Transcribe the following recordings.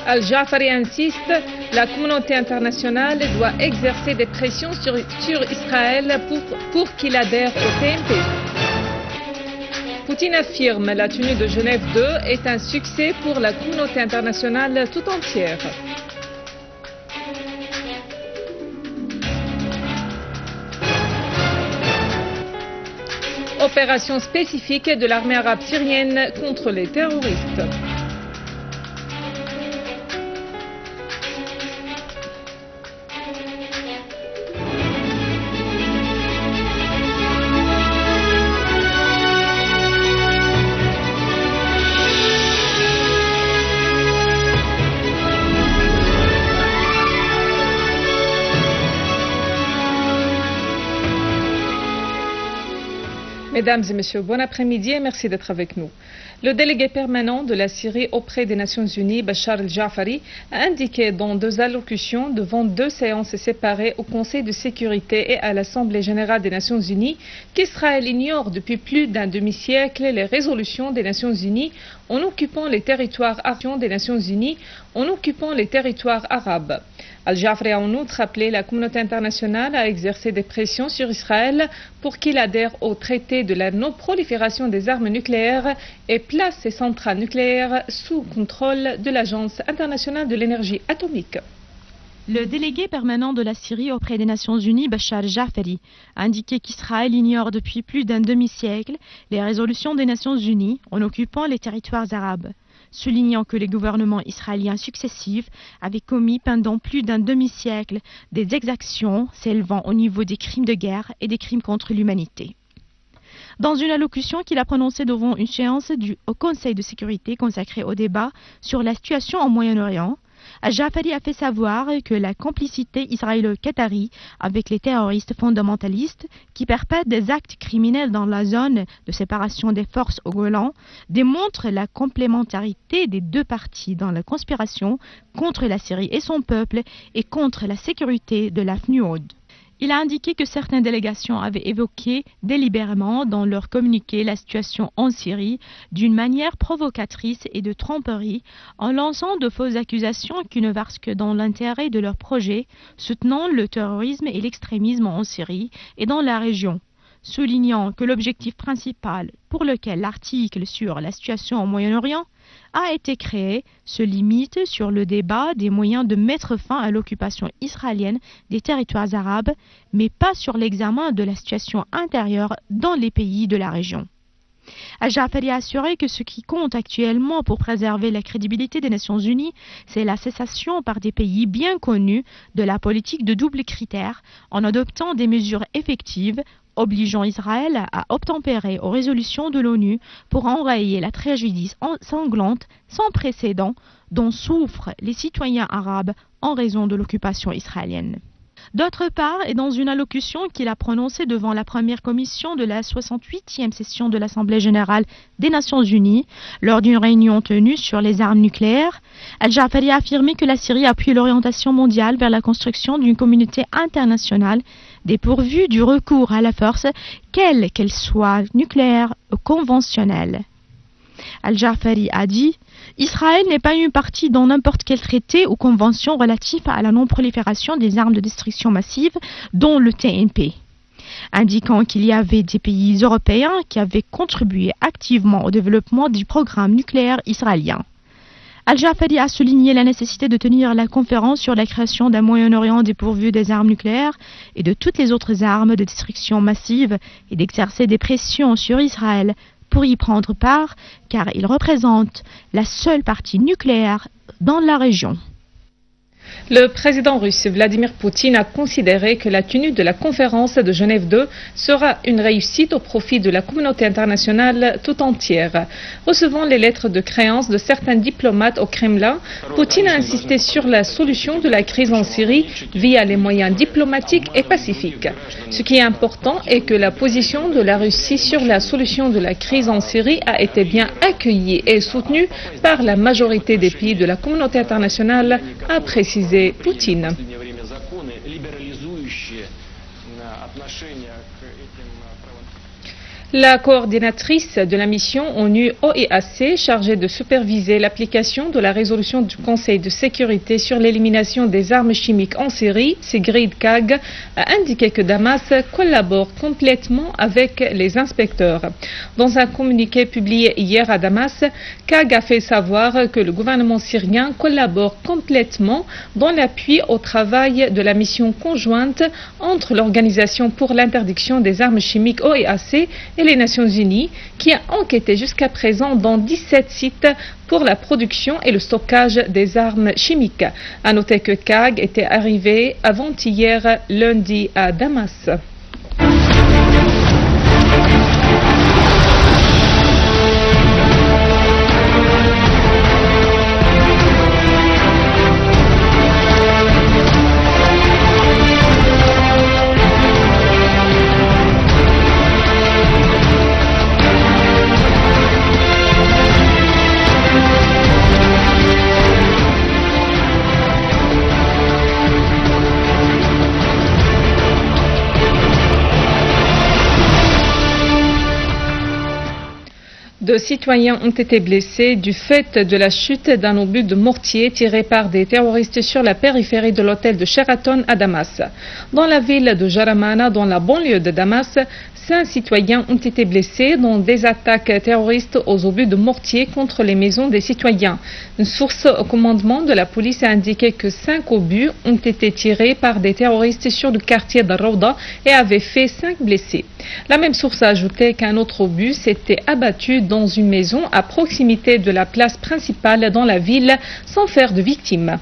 Al-Jafari insiste, la communauté internationale doit exercer des pressions sur Israël pour qu'il adhère au TNP. Poutine affirme la tenue de Genève 2 est un succès pour la communauté internationale tout entière. Opération spécifique de l'armée arabe syrienne contre les terroristes. Mesdames et messieurs, bon après-midi et merci d'être avec nous. Le délégué permanent de la Syrie auprès des Nations Unies, Bachar el-Jafari, a indiqué dans 2 allocutions devant 2 séances séparées au Conseil de sécurité et à l'Assemblée générale des Nations Unies qu'Israël ignore depuis plus d'un demi-siècle les résolutions des Nations Unies en occupant les territoires arabes. Al-Jafari a en outre appelé la communauté internationale à exercer des pressions sur Israël pour qu'il adhère au traité de la non-prolifération des armes nucléaires et place ses centrales nucléaires sous contrôle de l'Agence internationale de l'énergie atomique. Le délégué permanent de la Syrie auprès des Nations Unies, Bachar el-Jafari, a indiqué qu'Israël ignore depuis plus d'un demi-siècle les résolutions des Nations Unies en occupant les territoires arabes, soulignant que les gouvernements israéliens successifs avaient commis pendant plus d'un demi-siècle des exactions s'élevant au niveau des crimes de guerre et des crimes contre l'humanité. Dans une allocution qu'il a prononcée devant une séance au Conseil de sécurité consacrée au débat sur la situation au Moyen-Orient, Al-Jafari a fait savoir que la complicité israélo-qatari avec les terroristes fondamentalistes qui perpètrent des actes criminels dans la zone de séparation des forces au Golan démontre la complémentarité des 2 parties dans la conspiration contre la Syrie et son peuple et contre la sécurité de la FNUOD. Il a indiqué que certaines délégations avaient évoqué délibérément dans leur communiqué la situation en Syrie d'une manière provocatrice et de tromperie en lançant de fausses accusations qui ne versent que dans l'intérêt de leur projet soutenant le terrorisme et l'extrémisme en Syrie et dans la région, soulignant que l'objectif principal pour lequel l'article sur la situation au Moyen-Orient a été créé se limite sur le débat des moyens de mettre fin à l'occupation israélienne des territoires arabes, mais pas sur l'examen de la situation intérieure dans les pays de la région. Al-Jafari a assuré que ce qui compte actuellement pour préserver la crédibilité des Nations Unies, c'est la cessation par des pays bien connus de la politique de double critère en adoptant des mesures effectives obligeant Israël à obtempérer aux résolutions de l'ONU pour enrayer la tragédie sanglante sans précédent dont souffrent les citoyens arabes en raison de l'occupation israélienne. D'autre part, et dans une allocution qu'il a prononcée devant la première commission de la 68e session de l'Assemblée générale des Nations Unies, lors d'une réunion tenue sur les armes nucléaires, Al-Jafari a affirmé que la Syrie appuie l'orientation mondiale vers la construction d'une communauté internationale dépourvue du recours à la force, quelle qu'elle soit, nucléaire ou conventionnelle. Al-Jafari a dit « Israël n'est pas une partie dans n'importe quel traité ou convention relatif à la non-prolifération des armes de destruction massive, dont le TNP », indiquant qu'il y avait des pays européens qui avaient contribué activement au développement du programme nucléaire israélien. Al-Jafari a souligné la nécessité de tenir la conférence sur la création d'un Moyen-Orient dépourvu des armes nucléaires et de toutes les autres armes de destruction massive et d'exercer des pressions sur Israël pour y prendre part, car il représente la seule partie nucléaire dans la région. Le président russe Vladimir Poutine a considéré que la tenue de la conférence de Genève 2 sera une réussite au profit de la communauté internationale tout entière. Recevant les lettres de créance de certains diplomates au Kremlin, Poutine a insisté sur la solution de la crise en Syrie via les moyens diplomatiques et pacifiques. Ce qui est important est que la position de la Russie sur la solution de la crise en Syrie a été bien accueillie et soutenue par la majorité des pays de la communauté internationale, a précisé Poutine. La coordinatrice de la mission ONU-OEAC chargée de superviser l'application de la résolution du Conseil de sécurité sur l'élimination des armes chimiques en série, Sigrid Kaag, a indiqué que Damas collabore complètement avec les inspecteurs. Dans un communiqué publié hier à Damas, Kaag a fait savoir que le gouvernement syrien collabore complètement dans l'appui au travail de la mission conjointe entre l'Organisation pour l'interdiction des armes chimiques OEAC et les Nations Unies, qui a enquêté jusqu'à présent dans 17 sites pour la production et le stockage des armes chimiques. À noter que Kaag était arrivé avant-hier lundi à Damas. Deux citoyens ont été blessés du fait de la chute d'un obus de mortier tiré par des terroristes sur la périphérie de l'hôtel de Sheraton à Damas. Dans la ville de Jaramana, dans la banlieue de Damas, 5 citoyens ont été blessés dans des attaques terroristes aux obus de mortier contre les maisons des citoyens. Une source au commandement de la police a indiqué que 5 obus ont été tirés par des terroristes sur le quartier de Rawda et avaient fait 5 blessés. La même source a ajouté qu'un autre obus s'était abattu dans une maison à proximité de la place principale dans la ville sans faire de victimes.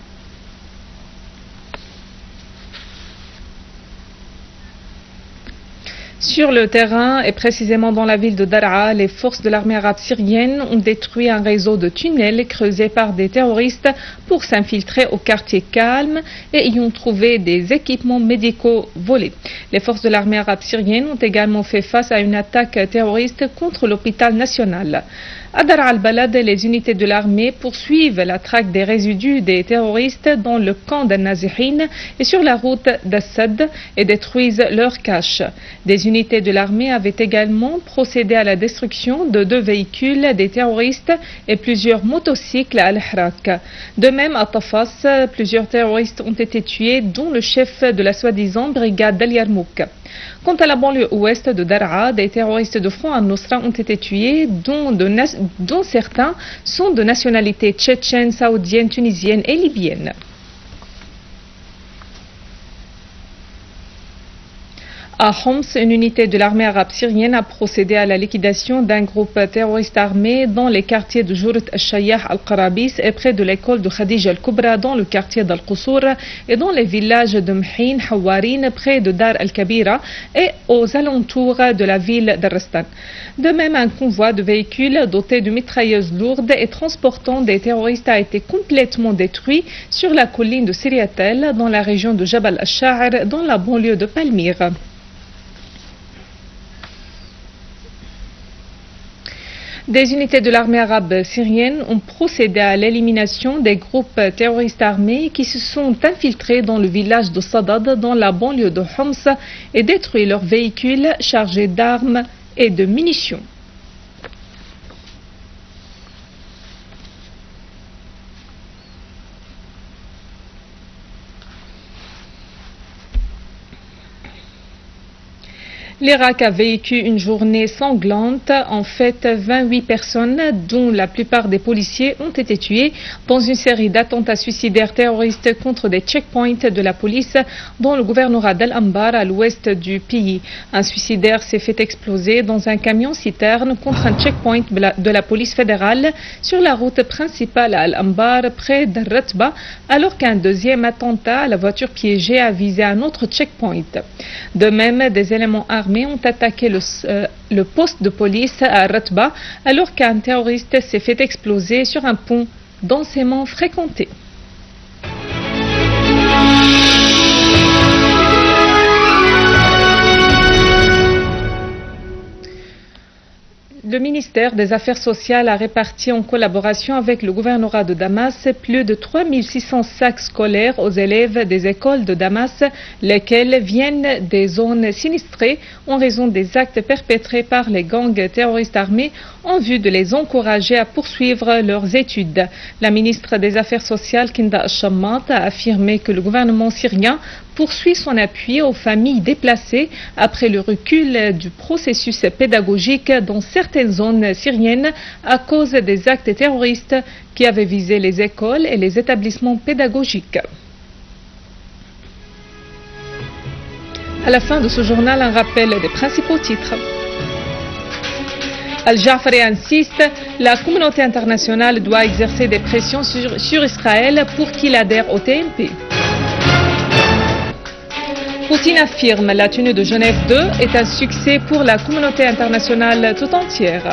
Sur le terrain, et précisément dans la ville de Daraa, les forces de l'armée arabe syrienne ont détruit un réseau de tunnels creusés par des terroristes pour s'infiltrer au quartier calme et y ont trouvé des équipements médicaux volés. Les forces de l'armée arabe syrienne ont également fait face à une attaque terroriste contre l'hôpital national. À Daraa al-Balad, les unités de l'armée poursuivent la traque des résidus des terroristes dans le camp d'Al-Nazihin et sur la route d'Assad et détruisent leurs caches. Des unités de l'armée avaient également procédé à la destruction de 2 véhicules des terroristes et plusieurs motocycles à Al-Hrak. De même, à Tafas, plusieurs terroristes ont été tués, dont le chef de la soi-disant brigade d'Al-Yarmouk. Quant à la banlieue ouest de Daraa, des terroristes de Front al-Nusra ont été tués, dont certains sont de nationalité tchétchène, saoudienne, tunisienne et libyenne. À Homs, une unité de l'armée arabe syrienne a procédé à la liquidation d'un groupe terroriste armé dans les quartiers de Jourat al-Shayah al-Qarabis et près de l'école de Khadija al-Kubra dans le quartier d'Al-Qussour et dans les villages de Mhin, Hawarin près de Dar al-Kabira et aux alentours de la ville d'Arrestan. De même, un convoi de véhicules dotés de mitrailleuses lourdes et transportant des terroristes a été complètement détruit sur la colline de Siriatel dans la région de Jabal al-Sha'ar dans la banlieue de Palmyre. Des unités de l'armée arabe syrienne ont procédé à l'élimination des groupes terroristes armés qui se sont infiltrés dans le village de Sadad dans la banlieue de Homs et détruit leurs véhicules chargés d'armes et de munitions. L'Irak a vécu une journée sanglante. En fait, 28 personnes, dont la plupart des policiers, ont été tuées dans une série d'attentats suicidaires terroristes contre des checkpoints de la police dans le gouvernorat d'Al-Anbar à l'ouest du pays. Un suicidaire s'est fait exploser dans un camion-citerne contre un checkpoint de la police fédérale sur la route principale à Al-Anbar près d'Al-Ratba, alors qu'un deuxième attentat à la voiture piégée a visé un autre checkpoint. De même, des éléments armés ont attaqué le poste de police à Ratba alors qu'un terroriste s'est fait exploser sur un pont densément fréquenté. Le ministère des Affaires sociales a réparti en collaboration avec le gouvernorat de Damas plus de 3600 sacs scolaires aux élèves des écoles de Damas, lesquels viennent des zones sinistrées en raison des actes perpétrés par les gangs terroristes armés en vue de les encourager à poursuivre leurs études. La ministre des Affaires sociales, Kinda Al-Shammat, a affirmé que le gouvernement syrien poursuit son appui aux familles déplacées après le recul du processus pédagogique dans certaines zones syriennes à cause des actes terroristes qui avaient visé les écoles et les établissements pédagogiques. À la fin de ce journal, un rappel des principaux titres. Al-Jafari insiste, la communauté internationale doit exercer des pressions sur Israël pour qu'il adhère au TNP. Poutine affirme la tenue de Genève 2 est un succès pour la communauté internationale tout entière.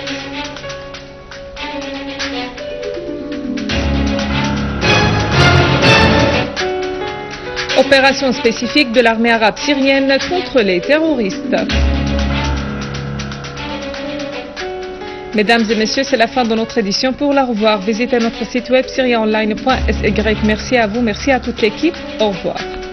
Opération spécifique de l'armée arabe syrienne contre les terroristes. Mesdames et messieurs, c'est la fin de notre édition. Pour la revoir, visitez notre site web syriaonline.sy. Merci à vous, merci à toute l'équipe. Au revoir.